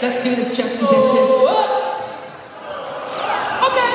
Let's do this, Jackson bitches. Okay.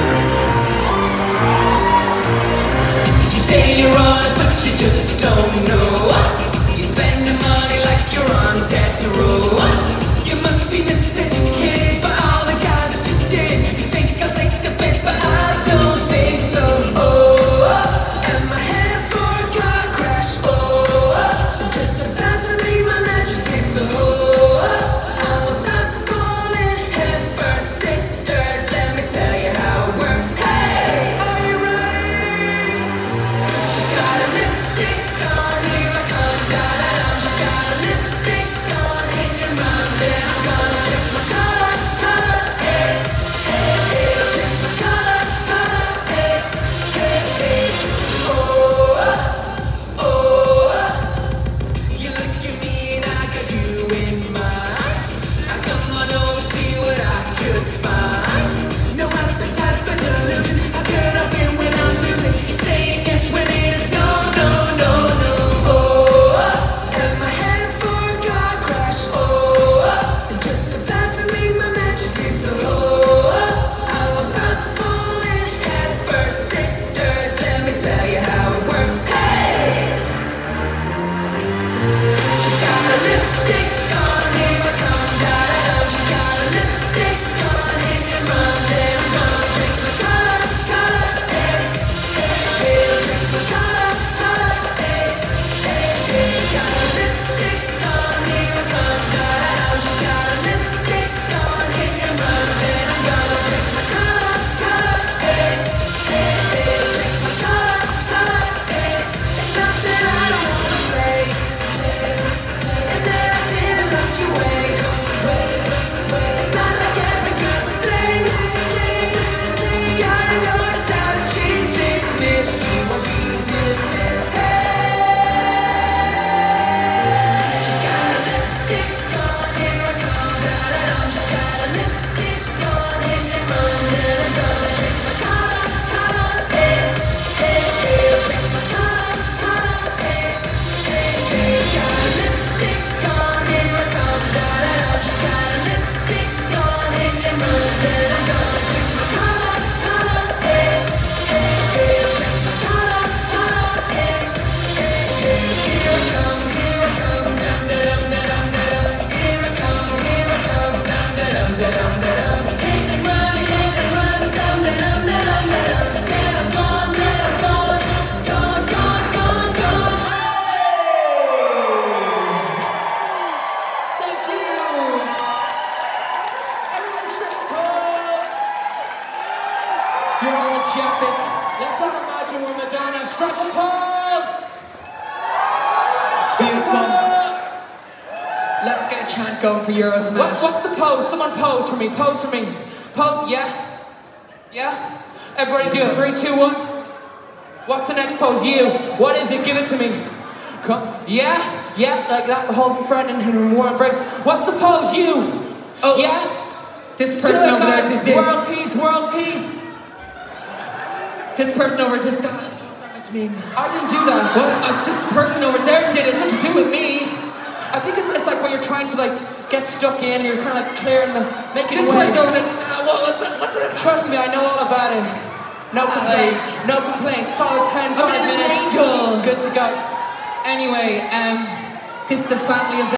You say you're on it, but you just don't know. You're spending money like you're on death row. You must be miseducated by all the guys that you did. You think I'll take the bait, but I don't think so. Oh, am I headed for a car crash? Oh, I'm just about to leave my match, takes the whole. I'm about to fall in head first, sisters. Let me tell you how it works. Hey, are you ready? She's got a lipstick on, here I come, da-da-dum. She's got a lipstick on, hanging round, then I'm gonna check my color, hey, hey, hey. Check my color, hey, hey, hey. Oh, you look at me and I got you in mind. Now come on over, see what I could find. No appetite for delusion. How could I win when I'm losing? You're saying yes when it is no, no, no, no. Oh, am I headed for a car crash? Oh, I'm just about to leave my match, it takes the whole. I'm about to fall in head first, sisters. Let me tell you how it works. Hey, she's got a lipstick on, here I come, da-da-dum. She's got a lipstick on, hanging round, then I'm gonna check my color, hey, hey, hey. Check my color, hey, hey, hey. She's got a lipstick on, here I come, da-da-dum. She's got a lipstick on, hanging round, then I'm gonna check my color, hey, hey, hey. Check my color, hey. It's something I don't wanna play. And then I didn't look your way. It's not like every girl sing. You gotta know just how to change this miss. She won't be dismissed. Hey, she's got a lipstick on, here I come, da-da-dum. She's got a lipstick on, hanging round, then I'm gonna check my color, hey, hey, hey. Check my color, hey, hey, hey. She's got a lipstick on, here I come, da-da-dum. She's got a lipstick on, hanging round, then I'm gonna check my color, hey, hey, hey. Check my color, hey, hey, hey. Here I come, dum-da-dum-da-dum-da-dum. Here I come, dum-da-dum-da-dum-da-dum. Hit and run, dum-da-dum-da-dum-da-dum. Then I'm gone, gone, gone, gone, gone, gone. Thank you. Everyone straight up. You're all epic. Let's all imagine we're Madonna. Strike a pose! Beautiful. Let's get a chant going for Eurosmash. What's the pose? Someone pose for me. Pose for me. Pose. Yeah? Yeah? Everybody do it. 3, 2, 1. What's the next pose? You. What is it? Give it to me. Come. Yeah? Yeah? Like that. Holding friend and warm embrace. What's the pose? You. Oh. Yeah? This person over there did this. World peace. World peace. This person over did that. What's that meant to mean? I didn't do that. Well, this person over there did it. It's nothing to do with me. I think it's like when you're trying to like get stuck in and you're kind of like clearing the making This way. person over there. What's that? Trust me, I know all about it. No complaints. No complaints. Solid 10, 5 I'm an minutes. angel. Good to go. Anyway, this is a family event.